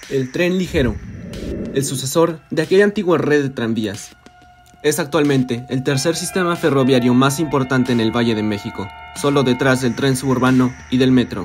El tren ligero, el sucesor de aquella antigua red de tranvías. Es actualmente el tercer sistema ferroviario más importante en el Valle de México, solo detrás del tren suburbano y del metro.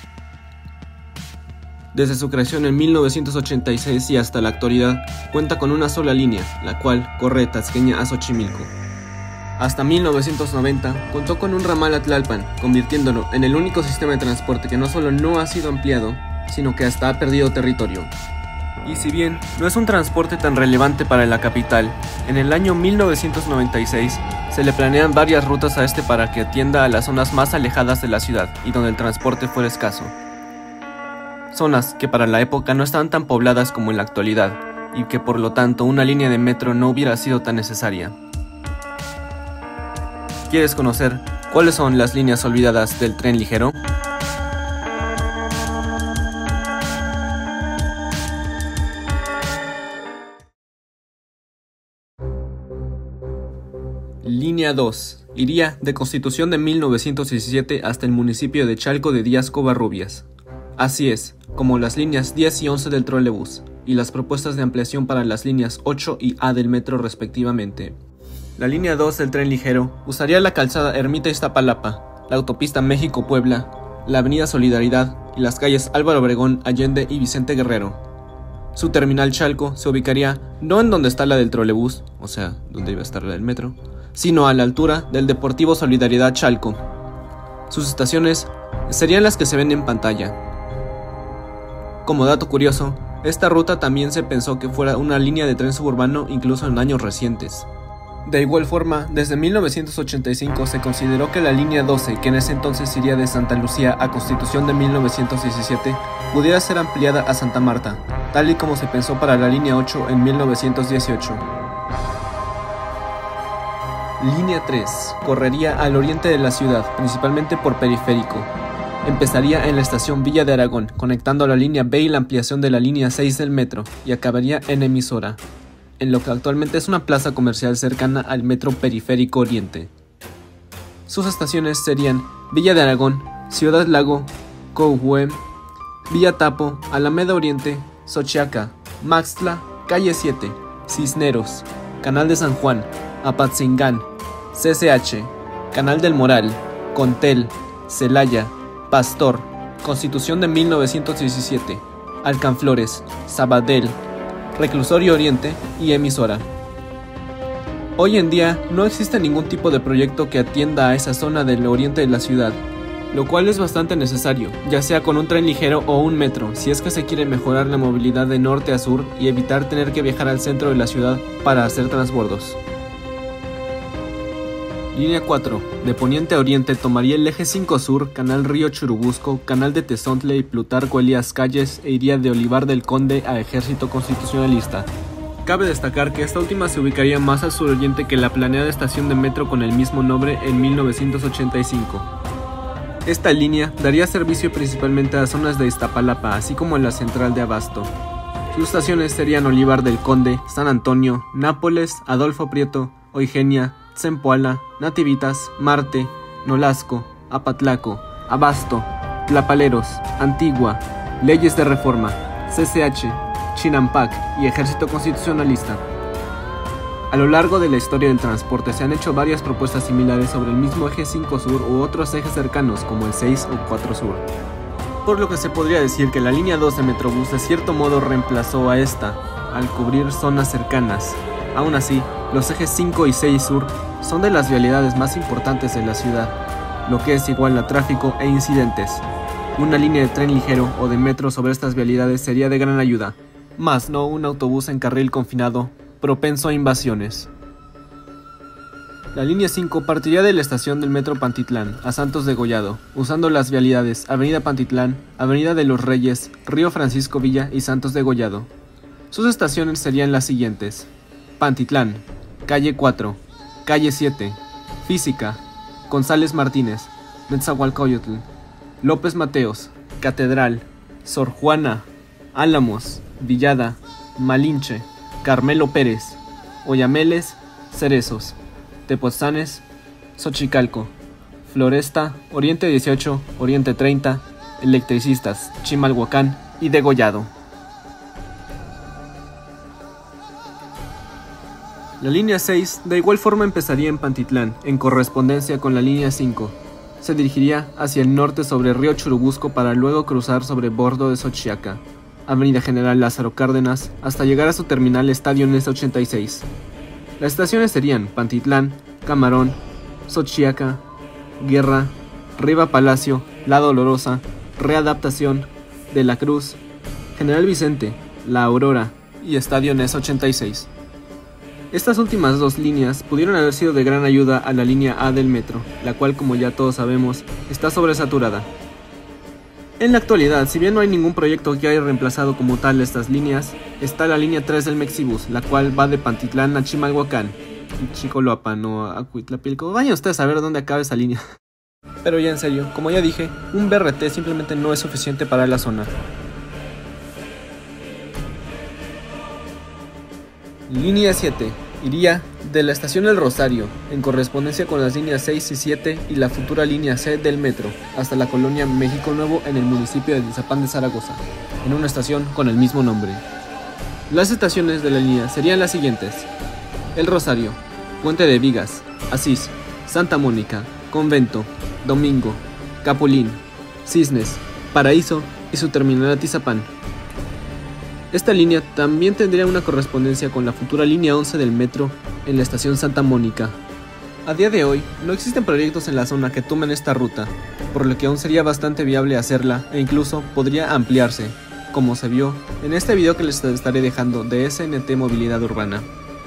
Desde su creación en 1986 y hasta la actualidad, cuenta con una sola línea, la cual corre de Tasqueña a Xochimilco. Hasta 1990 contó con un ramal a Tlalpan, convirtiéndolo en el único sistema de transporte que no solo no ha sido ampliado, sino que hasta ha perdido territorio. Y si bien no es un transporte tan relevante para la capital, en el año 1996 se le planean varias rutas a este para que atienda a las zonas más alejadas de la ciudad y donde el transporte fuera escaso. Zonas que para la época no estaban tan pobladas como en la actualidad, y que por lo tanto una línea de metro no hubiera sido tan necesaria. ¿Quieres conocer cuáles son las líneas olvidadas del tren ligero? Línea 2. Iría de Constitución de 1917 hasta el municipio de Chalco de Díaz Covarrubias. Así es, como las líneas 10 y 11 del trolebús, y las propuestas de ampliación para las líneas 8 y A del metro respectivamente. La línea 2 del tren ligero usaría la calzada Ermita-Iztapalapa, la autopista México-Puebla, la avenida Solidaridad y las calles Álvaro Obregón, Allende y Vicente Guerrero. Su terminal Chalco se ubicaría no en donde está la del trolebús, o sea, donde iba a estar la del metro, sino a la altura del Deportivo Solidaridad Chalco. Sus estaciones serían las que se ven en pantalla. Como dato curioso, esta ruta también se pensó que fuera una línea de tren suburbano incluso en años recientes. De igual forma, desde 1985 se consideró que la línea 12, que en ese entonces iría de Santa Lucía a Constitución de 1917, pudiera ser ampliada a Santa Marta, tal y como se pensó para la línea 8 en 1918. Línea 3 correría al oriente de la ciudad, principalmente por periférico. Empezaría en la estación Villa de Aragón, conectando la línea B y la ampliación de la línea 6 del metro, y acabaría en Emisora, en lo que actualmente es una plaza comercial cercana al metro Periférico Oriente. Sus estaciones serían Villa de Aragón, Ciudad Lago, Coahuila, Villa Tapo, Alameda Oriente, Xochiaca, Maxtla, Calle 7, Cisneros, Canal de San Juan, Apatzingán, CCH, Canal del Moral, Contel, Celaya, Pastor, Constitución de 1917, Alcanflores, Sabadell, Reclusorio Oriente y Emisora. Hoy en día no existe ningún tipo de proyecto que atienda a esa zona del oriente de la ciudad, lo cual es bastante necesario, ya sea con un tren ligero o un metro, si es que se quiere mejorar la movilidad de norte a sur y evitar tener que viajar al centro de la ciudad para hacer transbordos. Línea 4. De poniente a oriente tomaría el eje 5 sur, Canal Río Churubusco, Canal de Tezontle y Plutarco Elías Calles e iría de Olivar del Conde a Ejército Constitucionalista. Cabe destacar que esta última se ubicaría más al suroriente que la planeada estación de metro con el mismo nombre en 1985. Esta línea daría servicio principalmente a zonas de Iztapalapa, así como a la central de Abasto. Sus estaciones serían Olivar del Conde, San Antonio, Nápoles, Adolfo Prieto, Oigenia, Zempoala, Nativitas, Marte, Nolasco, Apatlaco, Abasto, Tlapaleros, Antigua, Leyes de Reforma, CCH, Chinampac y Ejército Constitucionalista. A lo largo de la historia del transporte se han hecho varias propuestas similares sobre el mismo eje 5 sur u otros ejes cercanos como el 6 o 4 sur. Por lo que se podría decir que la línea 2 de Metrobús de cierto modo reemplazó a esta, al cubrir zonas cercanas. Aún así, los ejes 5 y 6 sur son de las vialidades más importantes de la ciudad, lo que es igual a tráfico e incidentes. Una línea de tren ligero o de metro sobre estas vialidades sería de gran ayuda, más no un autobús en carril confinado, propenso a invasiones. La línea 5 partiría de la estación del metro Pantitlán a Santos de Gollado, usando las vialidades Avenida Pantitlán, Avenida de los Reyes, Río Francisco Villa y Santos de Gollado. Sus estaciones serían las siguientes: Pantitlán, Calle 4, Calle 7, Física, González Martínez, Netzahualcoyotl, López Mateos, Catedral, Sor Juana, Álamos, Villada, Malinche, Carmelo Pérez, Oyameles, Cerezos, Tepoztlán, Xochicalco, Floresta, Oriente 18, Oriente 30, Electricistas, Chimalhuacán y Degollado. La línea 6 de igual forma empezaría en Pantitlán, en correspondencia con la línea 5. Se dirigiría hacia el norte sobre Río Churubusco para luego cruzar sobre Bordo de Xochiaca, Avenida General Lázaro Cárdenas, hasta llegar a su terminal Estadio NES 86. Las estaciones serían Pantitlán, Camarón, Xochiaca, Guerra, Riva Palacio, La Dolorosa, Readaptación, De la Cruz, General Vicente, La Aurora y Estadio NES 86. Estas últimas dos líneas pudieron haber sido de gran ayuda a la línea A del metro, la cual, como ya todos sabemos, está sobresaturada. En la actualidad, si bien no hay ningún proyecto que haya reemplazado como tal estas líneas, está la línea 3 del Mexibus, la cual va de Pantitlán a Chimalhuacán, y Chicoloapan o a Cuitlapilco. Vayan ustedes a ver dónde acaba esa línea. Pero ya en serio, como ya dije, un BRT simplemente no es suficiente para la zona. Línea 7 iría de la estación El Rosario, en correspondencia con las líneas 6 y 7 y la futura línea C del metro, hasta la colonia México Nuevo en el municipio de Tizapán de Zaragoza, en una estación con el mismo nombre. Las estaciones de la línea serían las siguientes: El Rosario, Puente de Vigas, Asís, Santa Mónica, Convento, Domingo, Capulín, Cisnes, Paraíso y su terminal Atizapán. Esta línea también tendría una correspondencia con la futura línea 11 del metro en la estación Santa Mónica. A día de hoy, no existen proyectos en la zona que tomen esta ruta, por lo que aún sería bastante viable hacerla e incluso podría ampliarse, como se vio en este video que les estaré dejando de SNT Movilidad Urbana.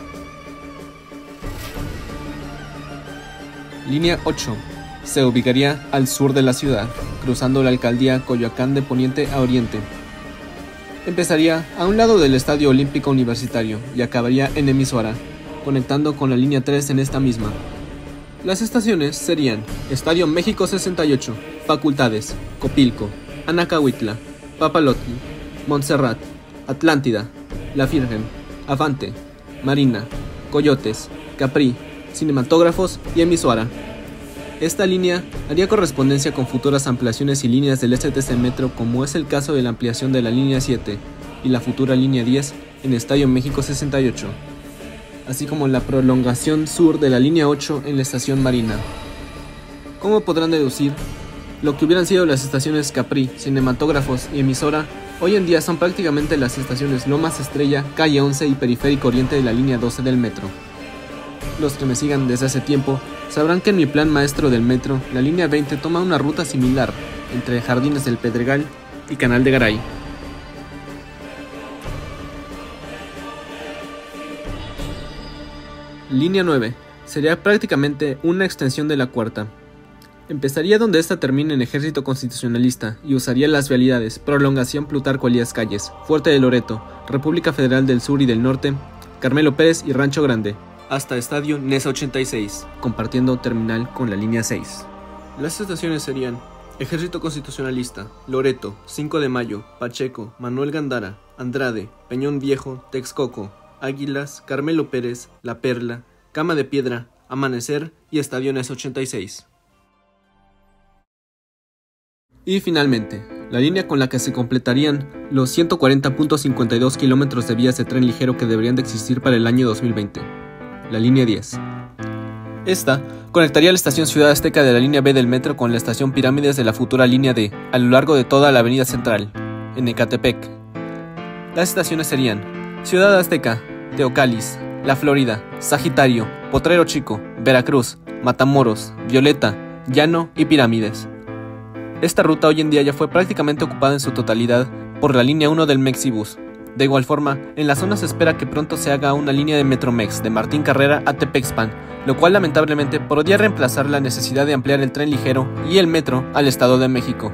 Línea 8 se ubicaría al sur de la ciudad, cruzando la alcaldía Coyoacán de poniente a oriente. Empezaría a un lado del Estadio Olímpico Universitario y acabaría en Emisora, conectando con la línea 3 en esta misma. Las estaciones serían Estadio México 68, Facultades, Copilco, Anacahuitla, Papalotl, Montserrat, Atlántida, La Virgen, Avante, Marina, Coyotes, Capri, Cinematógrafos y Emisora. Esta línea haría correspondencia con futuras ampliaciones y líneas del STC Metro, como es el caso de la ampliación de la línea 7 y la futura línea 10 en Estadio México 68, así como la prolongación sur de la línea 8 en la estación Marina. Como podrán deducir, lo que hubieran sido las estaciones Capri, Cinematógrafos y Emisora, hoy en día son prácticamente las estaciones Lomas Estrella, Calle 11 y Periférico Oriente de la línea 12 del metro. Los que me sigan desde hace tiempo sabrán que en mi plan maestro del metro, la línea 20 toma una ruta similar entre Jardines del Pedregal y Canal de Garay. Línea 9 sería prácticamente una extensión de la cuarta. Empezaría donde esta termina en Ejército Constitucionalista y usaría las vialidades Prolongación Plutarco Elías Calles, Fuerte de Loreto, República Federal del Sur y del Norte, Carmelo Pérez y Rancho Grande, hasta Estadio NES 86, compartiendo terminal con la línea 6. Las estaciones serían Ejército Constitucionalista, Loreto, 5 de Mayo, Pacheco, Manuel Gandara, Andrade, Peñón Viejo, Texcoco, Águilas, Carmelo Pérez, La Perla, Cama de Piedra, Amanecer y Estadio NES 86. Y finalmente, la línea con la que se completarían los 140.52 kilómetros de vías de tren ligero que deberían de existir para el año 2020. La línea 10. Esta conectaría la estación Ciudad Azteca de la línea B del metro con la estación Pirámides de la futura línea D, a lo largo de toda la avenida central, en Ecatepec. Las estaciones serían Ciudad Azteca, Teocalis, La Florida, Sagitario, Potrero Chico, Veracruz, Matamoros, Violeta, Llano y Pirámides. Esta ruta hoy en día ya fue prácticamente ocupada en su totalidad por la línea 1 del Mexibus. De igual forma, en la zona se espera que pronto se haga una línea de Metromex de Martín Carrera a Tepexpan, lo cual lamentablemente podría reemplazar la necesidad de ampliar el tren ligero y el metro al Estado de México.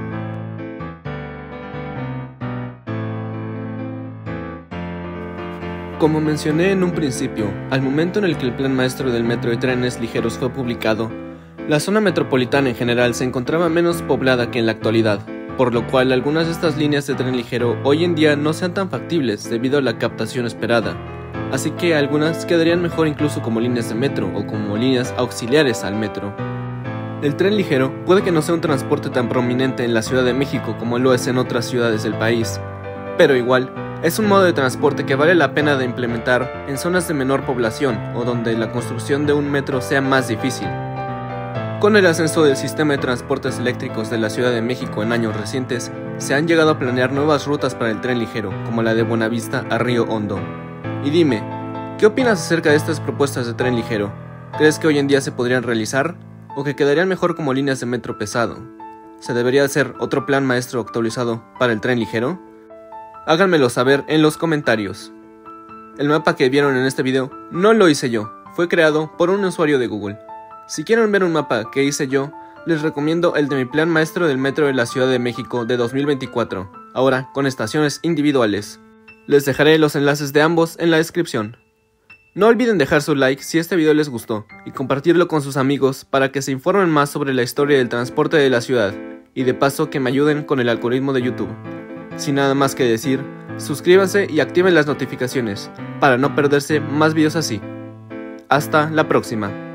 Como mencioné en un principio, al momento en el que el Plan Maestro del Metro y Trenes Ligeros fue publicado, la zona metropolitana en general se encontraba menos poblada que en la actualidad, por lo cual algunas de estas líneas de tren ligero hoy en día no sean tan factibles debido a la captación esperada, así que algunas quedarían mejor incluso como líneas de metro o como líneas auxiliares al metro. El tren ligero puede que no sea un transporte tan prominente en la Ciudad de México como lo es en otras ciudades del país, pero igual Es un modo de transporte que vale la pena de implementar en zonas de menor población o donde la construcción de un metro sea más difícil. Con el ascenso del sistema de transportes eléctricos de la Ciudad de México en años recientes, se han llegado a planear nuevas rutas para el tren ligero, como la de Buenavista a Río Hondo. Y dime, ¿qué opinas acerca de estas propuestas de tren ligero? ¿Crees que hoy en día se podrían realizar? ¿O que quedarían mejor como líneas de metro pesado? ¿Se debería hacer otro plan maestro actualizado para el tren ligero? Háganmelo saber en los comentarios. El mapa que vieron en este video no lo hice yo, fue creado por un usuario de Google. Si quieren ver un mapa que hice yo, les recomiendo el de mi plan maestro del metro de la Ciudad de México de 2024, ahora con estaciones individuales. Les dejaré los enlaces de ambos en la descripción. No olviden dejar su like si este video les gustó y compartirlo con sus amigos para que se informen más sobre la historia del transporte de la ciudad y de paso que me ayuden con el algoritmo de YouTube. Sin nada más que decir, suscríbanse y activen las notificaciones para no perderse más videos así. Hasta la próxima.